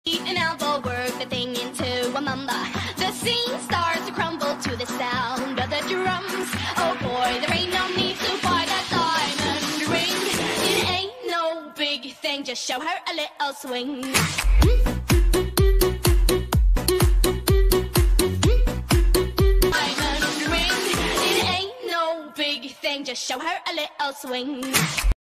An elbow work the thing into a mamba. The scene starts to crumble to the sound of the drums. Oh boy, there ain't no need to buy that diamond ring. It ain't no big thing, just show her a little swing. Diamond ring, it ain't no big thing, just show her a little swing.